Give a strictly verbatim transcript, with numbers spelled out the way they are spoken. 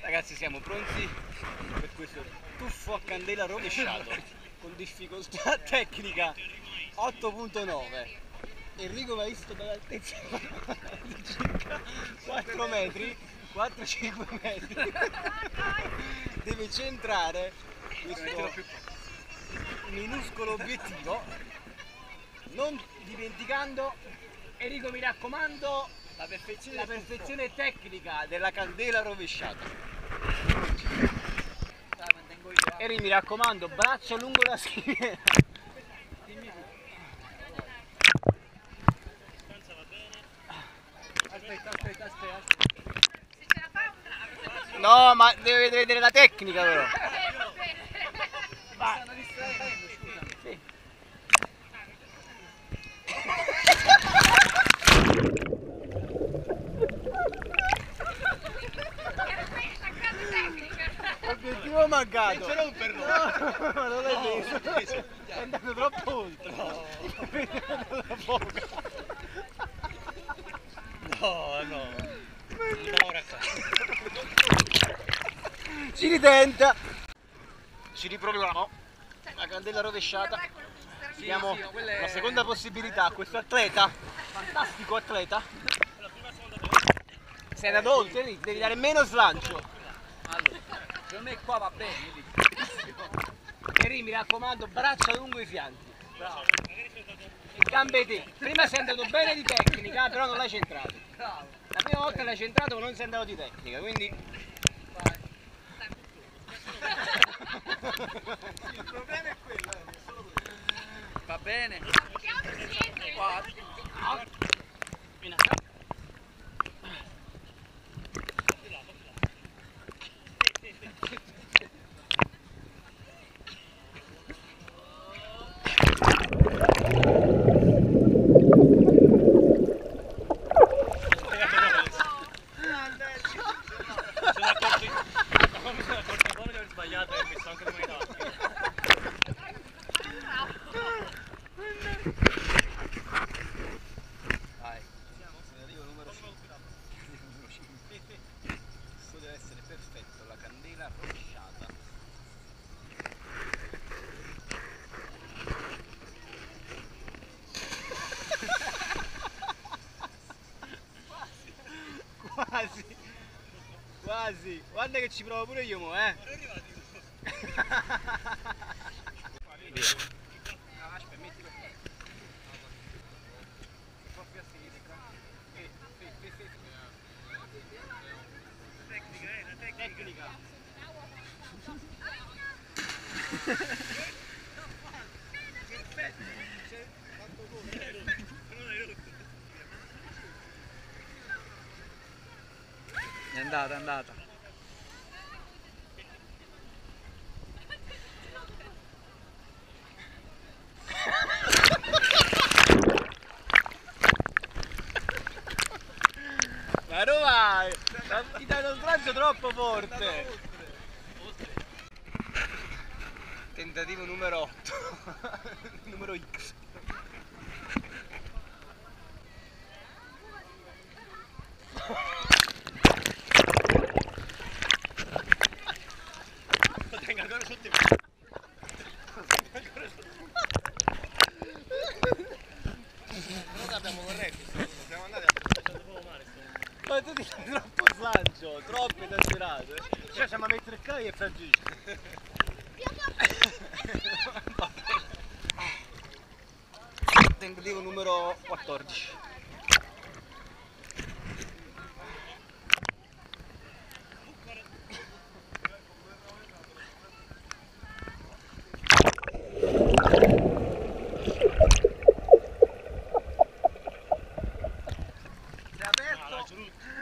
Ragazzi, siamo pronti per questo tuffo a candela rovesciato con difficoltà tecnica otto punto nove. Enrico mi ha visto dall'altezza di circa quattro metri, quattro cinque metri. Deve centrare questo minuscolo obiettivo, non dimenticando, Enrico, mi raccomando, la perfezione, la perfezione tecnica della candela rovesciata. Eri, mi raccomando, braccio lungo la schiena. Aspetta, aspetta, aspetta. Se ce la fa un bravo. No, ma deve vedere la tecnica però. Va. Stanno distraendo, scusa. Sì. Obiettivo mancato. Senza romperlo. No, non l'hai No, visto. l'ho preso. È andato troppo oltre. No. È andato da poco. No, no. Ora qua. Si ritenta. Ci riproviamo. La candela rovesciata. Diamo la seconda possibilità a questo atleta, fantastico atleta. Sei andato oltre, devi dare meno slancio. Allora, per me qua va bene. Eri, mi raccomando, braccia lungo i fianchi. Bravo. E gambe te. Prima sei andato bene di tecnica, però non l'hai centrato. Bravo. La prima volta l'hai centrato ma non sei andato di tecnica, quindi... Vai. Il problema è quello, eh. Va bene. Qua. Sbagliato e mi sto anche dominato. Vai. Arrivo numero cinque. Questo deve essere perfetto, la candela rovesciata. Quasi. Quasi. Guarda che ci provo pure io mo, eh. Via. Aspetta, mettilo qua. Un po' più a sinistra. Sì, sì, sì, sì. Tecnica, eh, la tecnica. Perfetto. Quanto gol. Non hai rotto. È andata, è andata. Ma Roma, ti dai un slancio troppo forte. Tentativo numero otto. Numero X. Lo tengo ancora sotto i piedi. Lo tengo ancora sotto i piedi. Però abbiamo corretto, siamo andati a facendo proprio male. Ma tu ti dai troppo slancio, troppo esagerato. Cioè siamo a mettere il caio e fraggisce. Tentativo numero quattordici. Sei aperto?